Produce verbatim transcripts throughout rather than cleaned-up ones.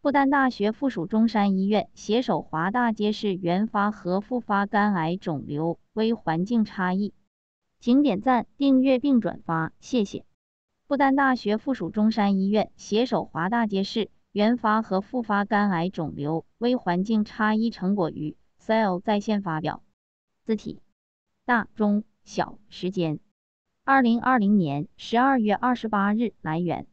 复旦大学附属中山医院携手华大揭示原发和复发肝癌肿瘤微环境差异。请点赞、订阅并转发，谢谢。复旦大学附属中山医院携手华大揭示原发和复发肝癌肿瘤微环境差异成果于 Cell 在线发表。字体大、中、小。时间二零二零年十二月二十八日。来源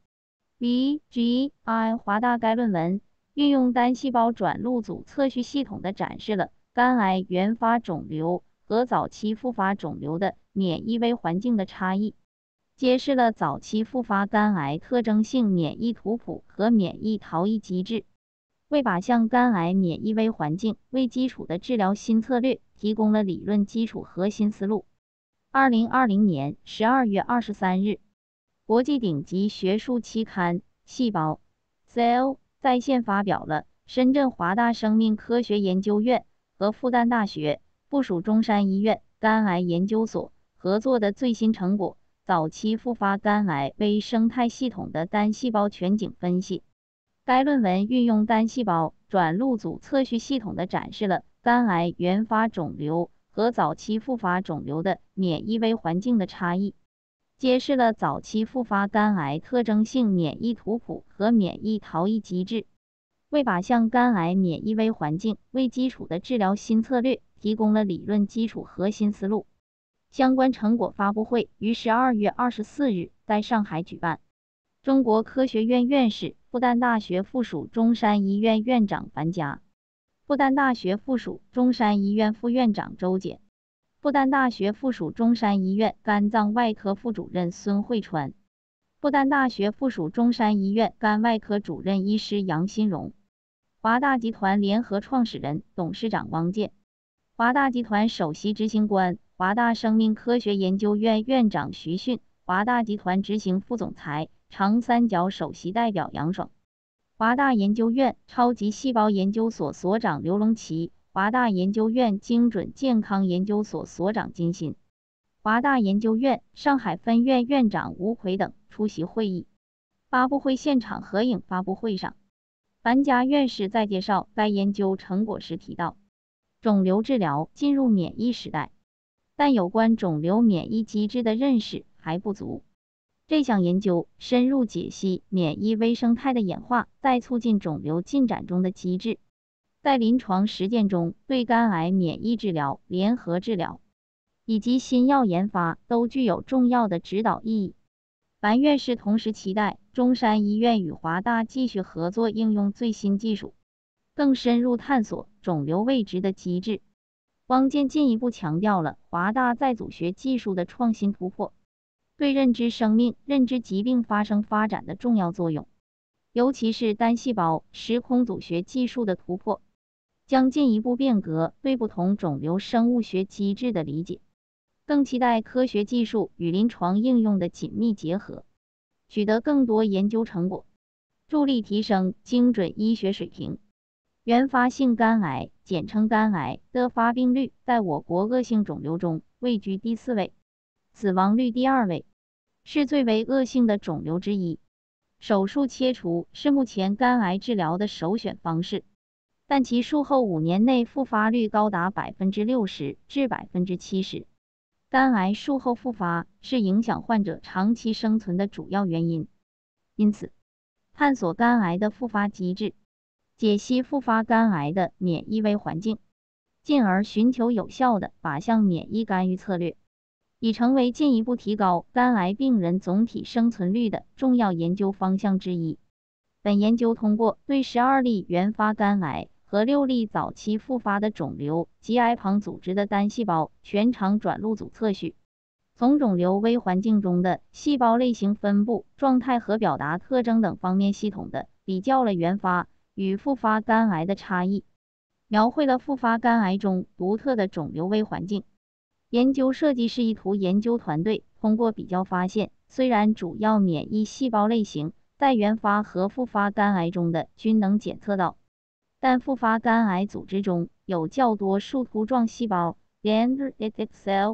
B G I 华大。该论文运用单细胞转录组测序系统的展示了肝癌原发肿瘤和早期复发肿瘤的免疫微环境的差异，揭示了早期复发肝癌特征性免疫图谱和免疫逃逸机制，为靶向肝癌免疫微环境为基础的治疗新策略提供了理论基础和新思路。二零二零年十二月二十三日，国际顶级学术期刊《细胞》Cell 在线发表了深圳华大生命科学研究院和复旦大学附属中山医院肝癌研究所合作的最新成果——早期复发肝癌微生态系统的单细胞全景分析。该论文运用单细胞转录组测序系统的展示了肝癌原发肿瘤和早期复发肿瘤的免疫微环境的差异，揭示了早期复发肝癌特征性免疫图谱和免疫逃逸机制，为靶向肝癌免疫微环境为基础的治疗新策略提供了理论基础和新思路。相关成果发布会于十二月二十四日在上海举办。中国科学院院士、复旦大学附属中山医院院长樊佳，复旦大学附属中山医院副院长周检，复旦大学附属中山医院肝脏外科副主任孙慧川，复旦大学附属中山医院肝外科主任医师杨新荣，华大集团联合创始人、董事长汪建，华大集团首席执行官、华大生命科学研究院院长徐迅，华大集团执行副总裁、长三角首席代表杨爽，华大研究院超级细胞研究所所长刘龙奇，华大研究院精准健康研究所所长金鑫，华大研究院上海分院院长吴奎等出席会议。发布会现场合影。发布会上，樊佳院士在介绍该研究成果时提到，肿瘤治疗进入免疫时代，但有关肿瘤免疫机制的认识还不足。这项研究深入解析免疫微生态的演化在促进肿瘤进展中的机制，在临床实践中对肝癌免疫治疗、联合治疗以及新药研发都具有重要的指导意义。樊院士同时期待中山医院与华大继续合作，应用最新技术，更深入探索肿瘤位置的机制。汪建进一步强调了华大在组学技术的创新突破对认知生命、认知疾病发生发展的重要作用，尤其是单细胞时空组学技术的突破，将进一步变革对不同肿瘤生物学机制的理解。更期待科学技术与临床应用的紧密结合，取得更多研究成果，助力提升精准医学水平。原发性肝癌，简称肝癌的发病率在我国恶性肿瘤中位居第四位，死亡率第二位，是最为恶性的肿瘤之一。手术切除是目前肝癌治疗的首选方式，但其术后五年内复发率高达百分之六十至百分之七十。肝癌术后复发是影响患者长期生存的主要原因，因此，探索肝癌的复发机制，解析复发肝癌的免疫微环境，进而寻求有效的靶向免疫干预策略，已成为进一步提高肝癌病人总体生存率的重要研究方向之一。本研究通过对十二例原发肝癌和六例早期复发的肿瘤及癌旁组织的单细胞全场转录组测序，从肿瘤微环境中的细胞类型分布、状态和表达特征等方面系统的比较了原发与复发肝癌的差异，描绘了复发肝癌中独特的肿瘤微环境。研究设计示意图研究团队通过比较发现，虽然主要免疫细胞类型在原发和复发肝癌中的均能检测到，但复发肝癌组织中有较多树突状细胞 dendritic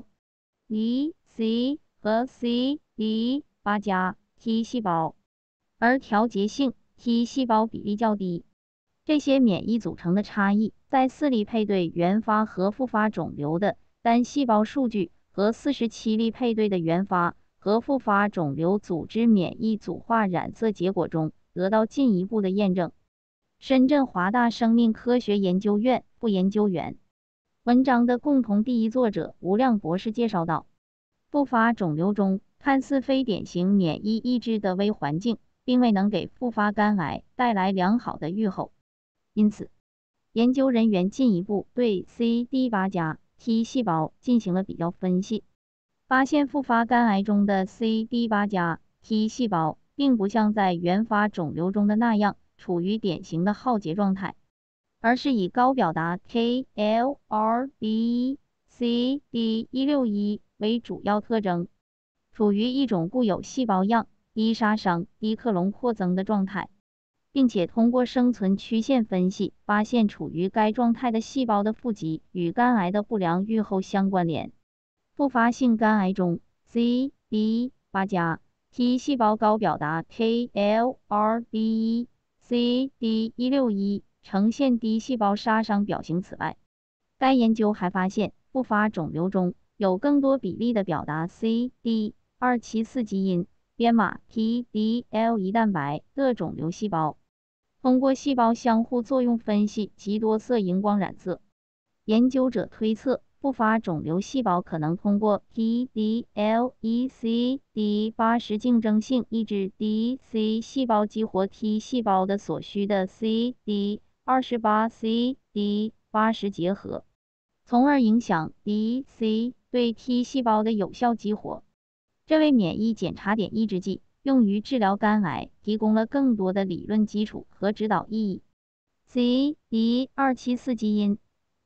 cell、E、C 和 C、D 八加 T 细胞，而调节性 T 细胞比例较低。 这些免疫组成的差异，在四例配对原发和复发肿瘤的单细胞数据和四十七例配对的原发和复发肿瘤组织免疫组化染色结果中得到进一步的验证。深圳华大生命科学研究院副研究员。文章的共同第一作者吴亮博士介绍到，复发肿瘤中看似非典型免疫抑制的微环境，并未能给复发肝癌带来良好的预后。因此，研究人员进一步对 C D 八 加 T 细胞进行了比较分析，发现复发肝癌中的 C D 八 加 T 细胞并不像在原发肿瘤中的那样处于典型的耗竭状态，而是以高表达 K L R B C D 一六一为主要特征，处于一种固有细胞样、低杀伤、低克隆扩增的状态，并且通过生存曲线分析，发现处于该状态的细胞的富集与肝癌的不良预后相关联。复发性肝癌中 C D 八 加 T 细胞高表达 K L R B C D 一六一呈现低细胞杀伤表型。此外，该研究还发现，复发肿瘤中有更多比例的表达 C D 二七四基因编码 P D L 一蛋白的肿瘤细胞。通过细胞相互作用分析及多色荧光染色，研究者推测，复发肿瘤细胞可能通过 P D L 一 C D 八十竞争性抑制 D C 细胞激活 T 细胞的所需的 C D 二十八 C D 八十结合，从而影响 D C 对 T 细胞的有效激活。这为免疫检查点抑制剂用于治疗肝癌提供了更多的理论基础和指导意义。C D 二七四基因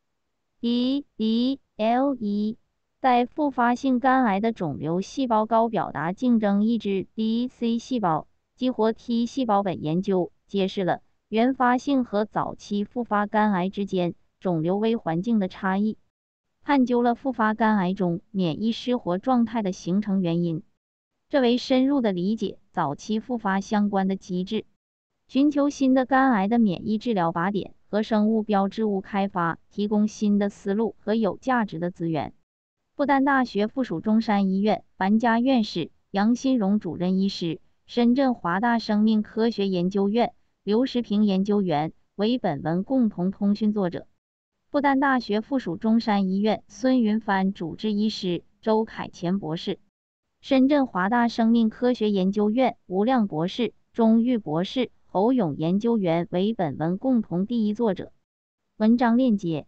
D D L 一 在复发性肝癌的肿瘤细胞高表达竞争抑制 D C 细胞激活 T 细胞本研究揭示了原发性和早期复发肝癌之间肿瘤微环境的差异，探究了复发肝癌中免疫失活状态的形成原因，这为深入的理解早期复发相关的机制，寻求新的肝癌的免疫治疗靶点和生物标志物开发提供新的思路和有价值的资源。复旦大学附属中山医院樊家院士杨新荣主任医师，深圳华大生命科学研究院刘时平研究员为本文共同通讯作者。复旦大学附属中山医院孙云帆主治医师周凯乾博士，深圳华大生命科学研究院吴亮博士、钟玉博士、侯勇研究员为本文共同第一作者。文章链接